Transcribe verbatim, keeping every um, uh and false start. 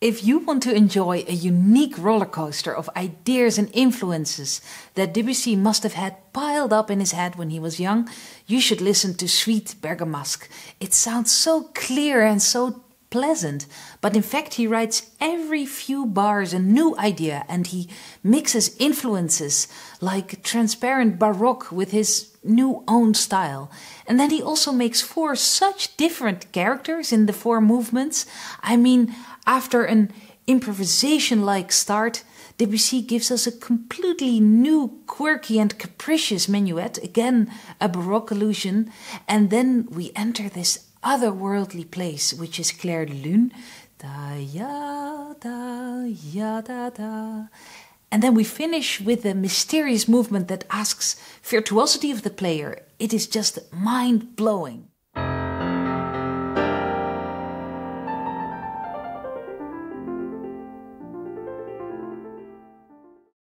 If you want to enjoy a unique roller coaster of ideas and influences that Debussy must have had piled up in his head when he was young, you should listen to Suite Bergamasque. It sounds so clear and so pleasant, but in fact he writes every few bars a new idea and he mixes influences like transparent baroque with his new own style. And then he also makes four such different characters in the four movements. I mean, after an improvisation-like start, Debussy gives us a completely new, quirky and capricious minuet, again a baroque allusion, and then we enter this otherworldly place, which is Clair de Lune. Da ya da ya da da. And then we finish with a mysterious movement that asks virtuosity of the player. It is just mind-blowing.